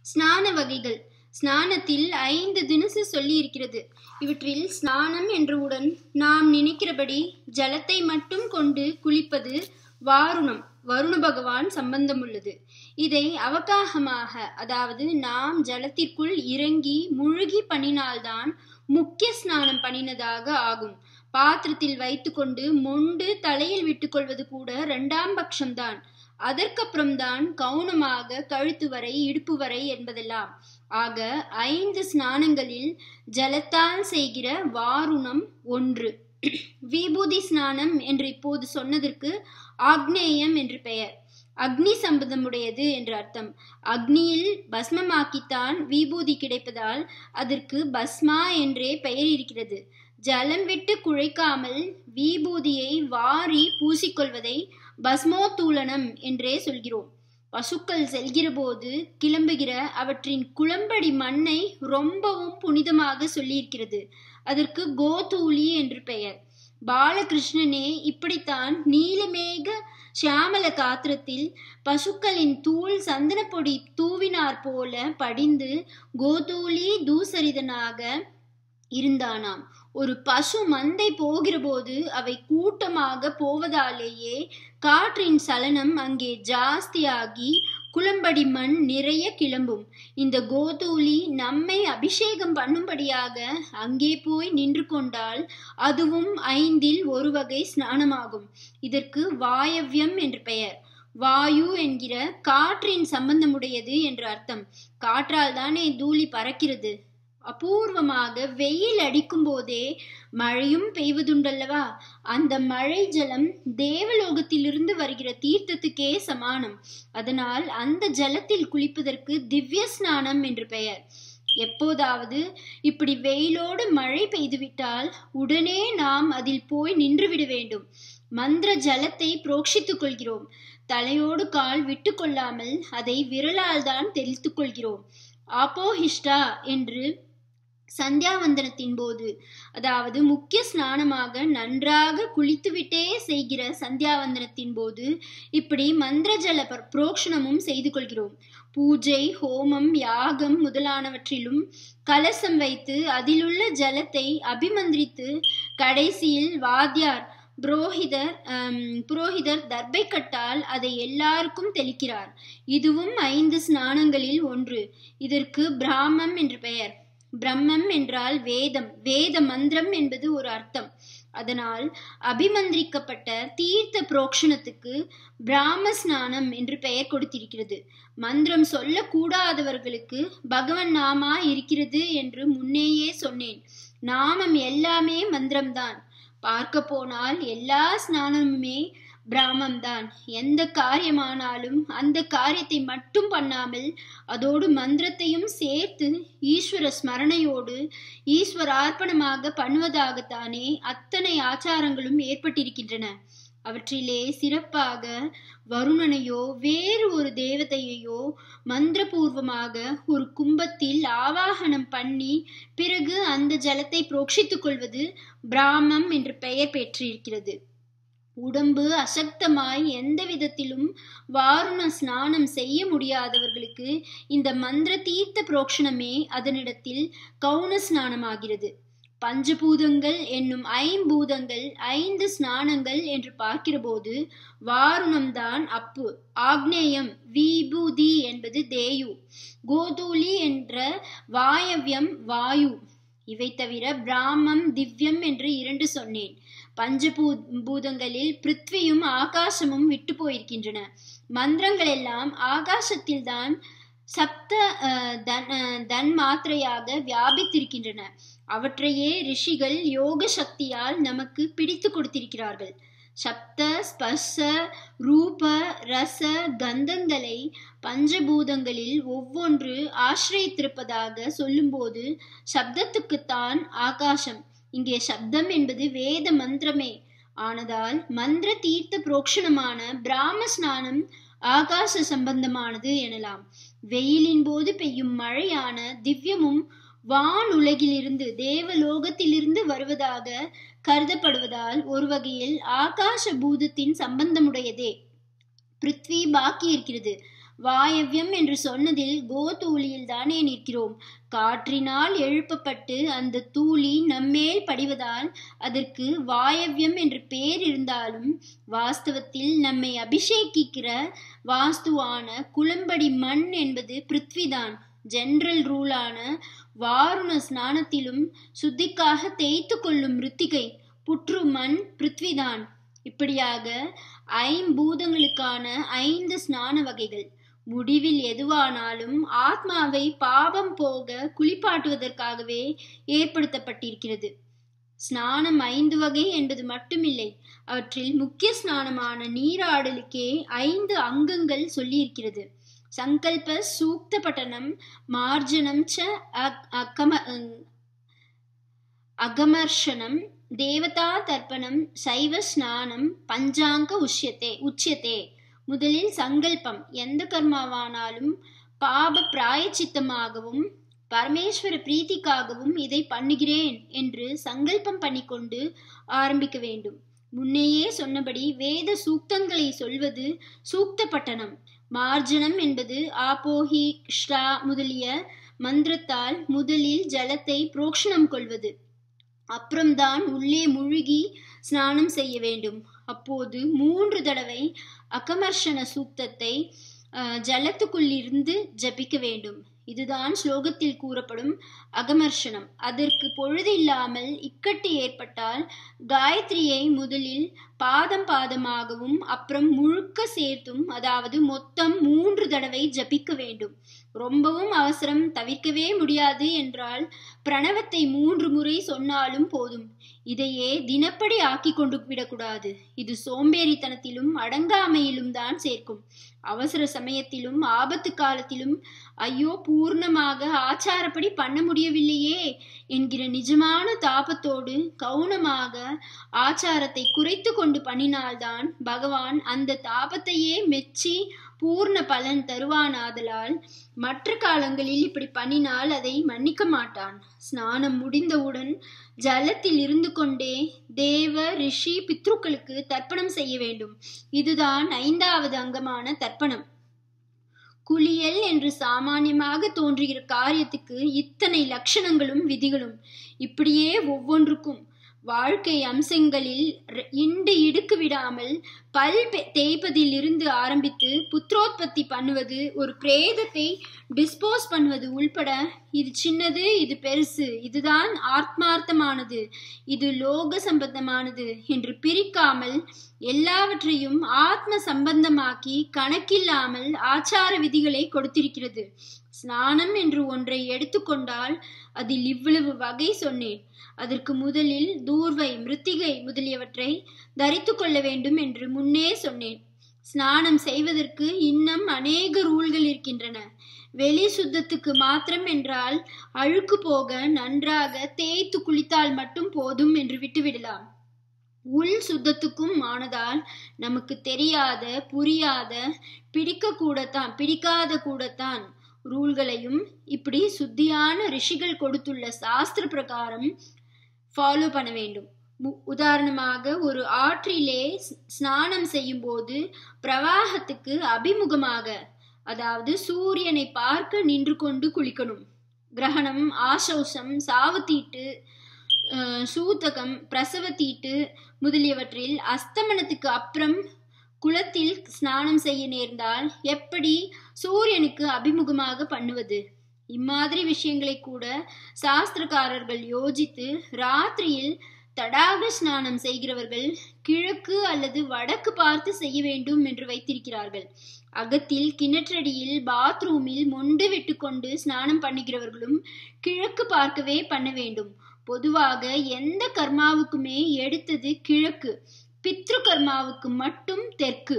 ஸ்நான வகைகள். ஸ்நானத்தில் 5 தினசு சொல்லி இருக்கிறது. இவற்றில் ஸ்நானம் என்றவுடன் நாம் நினைக்கிறபடி ஜலத்தை மட்டும் கொண்டு குளிப்பது வாருணம், வருண பகவான் சம்பந்தமுள்ளது. இதை அவகாகமாக, அதாவது நாம் ஜலத்திற்குள் இறங்கி முழுகி பண்ணினால்தான் முக்கிய ஸ்நானம் பண்ணினதாக ஆகும். பாத்திரத்தில் வைத்துக்கொண்டு மொண்டு தலையில் விட்டுக்கொள்வது கூட 2ஆம் பட்சம்தான். அதற்கப்புறம்தான் கவுனமாக கழுத்து வரை இடுப்பு வரை என்பதெல்லாம். ஆக 5 ஸ்நானங்களில் ஜலத்தால் செய்கிற வாருணம் 1. விபூதி ஸ்நானம் என்று இப்போது சொன்னதற்கு ஆக்னேயம் என்று பெயர். அக்னி சம்பந்தமுடையது என்று அர்த்தம். அக்னியில் பஸ்மமாக்கித்தான் விபூதி கிடைப்பதால் அதற்கு பஸ்மா என்றே பெயர் இருக்கிறது. ஜலம் விட்டு குழைக்காமல் விபூதியை வாரி பூசிக்கொள்வதை பஸ்மோத்தூலனம் என்றே சொல்கிறோம். பசுக்கள் செல்கிற போது கிளம்புகிற அவற்றின் குளம்படி மண்ணை ரொம்பவும் புனிதமாக சொல்லியிருக்கிறது. அதற்கு கோதூளி என்று பெயர். பாலகிருஷ்ணனே இப்படித்தான் நீலமேக சியாமல காத்திரத்தில் பசுக்களின் தூள் சந்தனப்பொடி தூவினார் போல படிந்து கோதூளி தூசரிதனாக இருந்தானாம். ஒரு பசு மந்தை போகிற போது அவை கூட்டமாக போவதாலேயே காற்றின் சலனம் அங்கே ஜாஸ்தியாகி குளம்படி மண் நிறைய கிளம்பும். இந்த கோதூளி நம்மை அபிஷேகம் பண்ணும்படியாக அங்கே போய் நின்று கொண்டால் அதுவும் 5ல் ஒரு வகை ஸ்நானமாகும். இதற்கு வாயவ்யம் என்று பெயர். வாயு என்கிற காற்றின் சம்பந்தமுடையது என்று அர்த்தம். காற்றால் தானே தூளி பறக்கிறது. அபூர்வமாக வெயில் அடிக்கும் போதே மழையும் பெய்வதுண்டல்லவா? அந்த மழை ஜலம் தேவலோகத்திலிருந்து வருகிற தீர்த்தத்துக்கே சமானம். அதனால் அந்த ஜலத்தில் குளிப்பதற்கு திவ்ய ஸ்நானம் என்று பெயர். எப்போதாவது இப்படி வெயிலோடு மழை பெய்துவிட்டால் உடனே நாம் அதில் போய் நின்றுவிட வேண்டும். மந்திர ஜலத்தை புரோக்ஷித்துக் கொள்கிறோம். தலையோடு கால் விட்டு கொள்ளாமல் அதை விரலால் தான் தெளித்துக் கொள்கிறோம். ஆபோஹிஷ்டா என்று சந்தியாவந்தனத்தின் போது, அதாவது முக்கிய ஸ்நானமாக நன்றாக குளித்துவிட்டே செய்கிற சந்தியாவந்தனத்தின் போது இப்படி மந்திரஜல புரோக்ஷணமும் செய்து கொள்கிறோம். பூஜை, ஹோமம், யாகம் முதலானவற்றிலும் கலசம் வைத்து அதிலுள்ள ஜலத்தை அபிமந்திரித்து கடைசியில் வாத்தியார் புரோஹிதர் தர்பை கட்டால் அதை எல்லாருக்கும் தெளிக்கிறார். இதுவும் 5 ஸ்நானங்களில் 1. இதற்கு பிராமம் என்று பெயர். பிரம்மம் என்றால் வேதம், வேத மந்திரம் என்பது ஒரு அர்த்தம். அதனால் அபிமந்திரிக்கப்பட்ட தீர்த்த புரோக்ஷணத்துக்கு பிராம ஸ்நானம் என்று பெயர் கொடுத்திருக்கிறது. மந்திரம் சொல்லக்கூடாதவர்களுக்கு பகவன் நாமா இருக்கிறது என்று முன்னேயே சொன்னேன். நாமம் எல்லாமே மந்திரம்தான். பார்க்க போனால் எல்லா ஸ்நானமுமே பிராமம்தான். எந்த காரியமானாலும் அந்த காரியத்தை மட்டும் பண்ணாமல் அதோடு மந்திரத்தையும் சேர்த்து ஈஸ்வர ஸ்மரணையோடு ஈஸ்வரார்ப்பணமாக பண்ணுவதாகத்தானே அத்தனை ஆச்சாரங்களும் ஏற்பட்டிருக்கின்றன. அவற்றிலே சிறப்பாக வருணனையோ வேறு ஒரு தேவதையையோ மந்திரபூர்வமாக ஒரு கும்பத்தில் ஆவாகனம் பண்ணி பிறகு அந்த ஜலத்தை புரோக்ஷித்துக் கொள்வது பிராமம் என்று பெயர் பெற்றிருக்கிறது. உடம்பு அசக்தமாய் எந்த விதத்திலும் வாருண ஸ்நானம் செய்ய முடியாதவர்களுக்கு இந்த மந்திர தீர்த்த புரோக்ஷணமே அதனிடத்தில் கவுன ஸ்நானமாகிறது. பஞ்சபூதங்கள் என்னும் 5 5 ஸ்நானங்கள் என்று பார்க்கிற போது வாருணம்தான் அப்பு, ஆக்னேயம் விபூதி என்பது தேயு, கோதூளி என்ற வாயவ்யம் வாயு. இவை தவிர பிராமம், திவ்யம் என்று 2 சொன்னேன். பஞ்சபூதங்களில் பிருத்வியும் ஆகாசமும் விட்டு போயிருக்கின்றன. மந்திரங்கள் எல்லாம் ஆகாசத்தில்தான் சப்த தன் மாத்திரையாக வியாபித்திருக்கின்றன. அவற்றையே ரிஷிகள் யோக சக்தியால் நமக்கு பிடித்து கொடுத்திருக்கிறார்கள். சப்த, ஸ்பர்ச, ரூப, ரச, கந்தங்களை பஞ்சபூதங்களில் ஒவ்வொன்று ஆசிரியத்திருப்பதாக சொல்லும்போது சப்தத்துக்குத்தான் ஆகாசம். இங்கே சப்தம் என்பது வேத மந்திரமே ஆனதால் மந்திர தீர்த்த புரோக்ஷணமான பிராம ஸ்நானம் ஆகாச சம்பந்தமானது எனலாம். வெயிலின் போது பெய்யும் மழையான திவ்யமும் வானுலகிலிருந்து தேவலோகத்திலிருந்து வருவதாக கருதப்படுவதால் ஒரு வகையில் ஆகாச பூதத்தின் சம்பந்தமுடையதே. பிருத்வி பாக்கி இருக்கிறது. வாயவ்யம் என்று சொன்னதில் கோதூளியில் தானே நிற்கிறோம். காற்றினால் எழுப்பப்பட்டு அந்த தூளி நம்மேல் படிவதால் அதற்கு வாயவ்யம் என்று பேர் இருந்தாலும் வாஸ்தவத்தில் நம்மை அபிஷேகிக்கிற வாஸ்துவான குளம்படி மண் என்பது பிருத்விதான். ஜெனரல் ரூலான வாருண ஸ்நானத்திலும் சுத்திக்காக தேய்த்து கொள்ளும் ரித்திகை புற்று மண் பிருத்விதான். இப்படியாக ஐம்பூதங்களுக்கான 5 ஸ்நான வகைகள். முடிவில் எதுவானாலும் ஆத்மாவை பாபம் போக குளிப்பாட்டுவதற்காகவே ஏற்படுத்தப்பட்டிருக்கிறது. ஸ்நானம் 5 வகை என்பது மட்டுமில்லை, அவற்றில் முக்கிய ஸ்நானமான நீராடலுக்கே 5 அங்கங்கள் சொல்லியிருக்கிறது. சங்கல்ப சூக்த பட்டனம், மார்ஜனம் ச அகமர்ஷனம், தேவதா தர்ப்பணம், சைவ ஸ்நானம், பஞ்சாங்க உச்சியத்தே. முதலில் சங்கல்பம். எந்த கர்மாவானாலும் பாப பிராயச்சித்தமாகவும் பரமேஸ்வர பிரீத்திக்காகவும் இதை பண்ணுகிறேன் என்று சங்கல்பம் பண்ணிக்கொண்டு ஆரம்பிக்க வேண்டும். முன்னையே சொன்னபடி வேத சூக்தங்களை சொல்வது சூக்த பட்டனம். மார்ஜனம் என்பது ஆபோஹி ஷ்ரா முதலிய மந்திரத்தால் முதலில் ஜலத்தை புரோக்ஷணம் கொள்வது. அப்புறம்தான் உள்ளே முழுகி ஸ்நானம் செய்ய வேண்டும். அப்போது 3 தடவை அகமர்ஷண சூக்தத்தை ஜலத்துக்குள்ளிருந்து ஜபிக்க வேண்டும். இதுதான் ஸ்லோகத்தில் கூறப்படும் அகமர்ஷனம். அதற்கு பொழுது இல்லாமல் இக்கட்டு ஏற்பட்டால் காயத்ரியை முதலில் பாதம் பாதமாகவும் அப்புறம் முழுக்க சேர்த்தும், அதாவது மொத்தம் 3 தடவை ஜபிக்க வேண்டும். ரொம்பவும் அவசரம், தவிர்க்கவே முடியாது என்றால் பிரணவத்தை 3 முறை சொன்னாலும் போதும். இதையே தினப்படி ஆக்கி கொண்டு விடக்கூடாது. இது சோம்பேறித்தனத்திலும் அடங்காமையிலும் தான் சேர்க்கும். அவசர சமயத்திலும் ஆபத்து காலத்திலும் ஐயோ பூர்ணமாக ஆச்சாரப்படி பண்ண முடியவில்லையே என்கிற நிஜமான தாபத்தோடு கவுனமாக ஆச்சாரத்தை குறைத்து கொண்டு பண்ணினால்தான் பகவான் அந்த தாபத்தையே மெச்சி பூர்ண பலன் தருவானாதலால் மற்ற காலங்களில் இப்படி பண்ணினால் அதை மன்னிக்க மாட்டான். ஸ்நானம் முடிந்தவுடன் ஜலத்தில் இருந்து கொண்டே தேவ ரிஷி பித்ருக்களுக்கு தர்ப்பணம் செய்ய வேண்டும். இதுதான் 5வது அங்கமான தர்ப்பணம். குளியல் என்று சாமானியமாக தோன்றுகிற காரியத்துக்கு இத்தனை லட்சணங்களும் விதிகளும். இப்படியே ஒவ்வொன்றுக்கும் வாழ்க்கை அம்சங்களில் இடுக்கு விடாமல் பல் தேய்ப்பதில் இருந்து ஆரம்பித்து புத்திரோத்பத்தி பண்ணுவது, ஒரு பிரேதத்தை டிஸ்போஸ் பண்ணுவது உள்பட, இது சின்னது, இது பெருசு, இதுதான் ஆத்மார்த்தமானது, இது லோக சம்பந்தமானது என்று பிரிக்காமல் எல்லாவற்றையும் ஆத்ம சம்பந்தமாக்கி கணக்கில்லாமல் ஆச்சார விதிகளை கொடுத்திருக்கிறது. ஸ்நானம் என்று ஒன்றை எடுத்துக்கொண்டால் அதில் இவ்வளவு வகை சொன்னேன். அதற்கு முதலில் தூர்வை, மிருத்திகை முதலியவற்றை தரித்து கொள்ள வேண்டும் என்று முன்னே சொன்னேன். ஸ்நானம் செய்வதற்கு இன்னும் அநேக ரூல்கள் இருக்கின்றன. வெளி சுத்தத்துக்கு மாத்திரம் என்றால் அழுக்கு போக நன்றாக தேய்த்து குளித்தால் மட்டும் போதும் என்று விட்டுவிடலாம். உள் சுத்தத்துக்கும் ஆனதால் நமக்கு தெரியாத, புரியாத, பிடிக்காத கூடத்தான் ரூல்களையும் இப்படி சுத்தியான ரிஷிகள் கொடுத்துள்ள சாஸ்திர பிரகாரம் ஃபாலோ பண்ண வேண்டும். உதாரணமாக ஒரு ஆற்றிலே ஸ்நானம் செய்யும் போது பிரவாகத்துக்கு அபிமுகமாக, அதாவது சூரியனை பார்க்க நின்று கொண்டு குளிக்கணும். கிரகணம், ஆசௌசம், சாவுத்தீட்டு, சூத்தகம், பிரசவத்தீட்டு முதலியவற்றில் அஸ்தமனத்துக்கு அப்புறம் குளத்தில் ஸ்நானம் செய்ய நேர்ந்தால் எப்படி சூரியனுக்கு அபிமுகமாக பண்ணுவது? இம்மாதிரி விஷயங்களை கூட சாஸ்திரக்காரர்கள் யோசித்து ராத்திரியில் தடாக ஸ்நானம் செய்கிறவர்கள் கிழக்கு அல்லது வடக்கு பார்த்து செய்ய வேண்டும் என்று வைத்திருக்கிறார்கள். அகத்தில், கிணற்றடியில், பாத்ரூமில் மொண்டு விட்டு கொண்டு ஸ்நானம் பண்ணுகிறவர்களும் கிழக்கு பார்க்கவே பண்ண வேண்டும். பொதுவாக எந்த கர்மாவுக்குமே எடுத்தது கிழக்கு, பித்ரு கர்மாவுக்கு மட்டும் தெற்கு.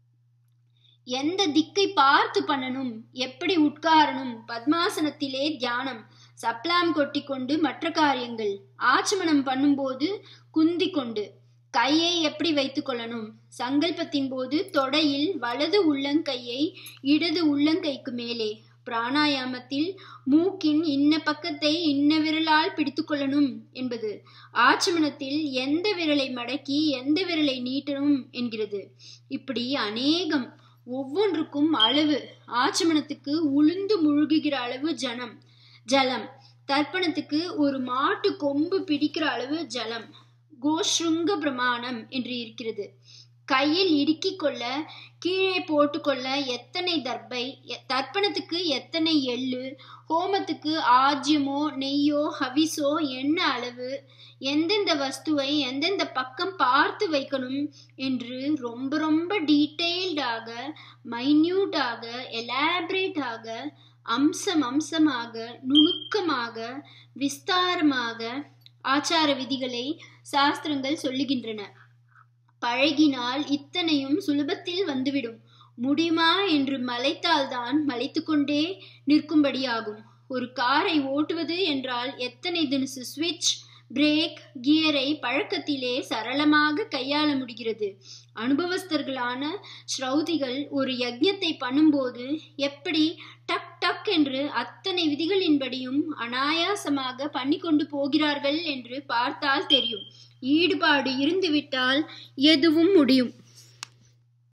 எந்த திக்கை பார்த்து பண்ணணும், எப்படி உட்காரணும், பத்மாசனத்திலே தியானம், சப்ளாம் கொட்டி கொண்டு மற்ற காரியங்கள், ஆச்சமனம் பண்ணும்போது குந்தி கொண்டு, கையை எப்படி வைத்துக் கொள்ளணும், சங்கல்பத்தின் போது தொடையில் வலது உள்ளங்கையை இடது உள்ளங்கைக்கு மேலே, பிராணாயாமத்தில் மூக்கின் இன்ன பக்கத்தை இன்ன விரலால் பிடித்து கொள்ளணும் என்பது, ஆச்சமனத்தில் எந்த விரலை மடக்கி எந்த விரலை நீட்டணும் என்கிறது. இப்படி அநேகம். ஒவ்வொன்றுக்கும் அளவு. ஆச்சமனத்துக்கு உளுந்து முழுகுகிற அளவு ஜலம். தர்ப்பணத்துக்கு ஒரு மாட்டு கொம்பு பிடிக்கிற அளவு ஜலம். கோஷ்ருங்க பிரமாணம் என்று இருக்கிறது. கையில் இடுக்கிக் கொள்ள, கீழே போட்டுக்கொள்ள எத்தனை தர்பை, தர்ப்பணத்துக்கு எத்தனை எள்ளு, ஹோமத்துக்கு ஆஜ்யமோ நெய்யோ ஹவிசோ என்ன அளவு, எந்தெந்த வஸ்துவை எந்தெந்த பக்கம் பார்த்து வைக்கணும் என்று ரொம்ப ரொம்ப டீட்டெயில்டாக, மைன்யூட்டாக, எலாபரேட்டாக, அம்சமாக, நுணுக்கமாக, விஸ்தாரமாக ஆச்சார விதிகளை சாஸ்திரங்கள் சொல்லுகின்றன. பழகினால் இத்தனையும் சுலபத்தில் வந்துவிடும். முடியுமா என்று மலைத்தால்தான் மலைத்து கொண்டே நிற்கும்படியாகும். ஒரு காரை ஓட்டுவது என்றால் எத்தனை தினசு சுவிட்ச், பிரேக், கியரை பழக்கத்திலே சரளமாக கையாள முடிகிறது. அனுபவஸ்தர்களான ஸ்ரௌதிகள் ஒரு யஜ்ஞத்தை பண்ணும்போது எப்படி டக் டக் என்று அத்தனை விதிகளின்படியும் அனாயாசமாக பண்ணி கொண்டு போகிறார்கள் என்று பார்த்தால் தெரியும். ஈடுபாடு இருந்துவிட்டால் எதுவும் முடியும்.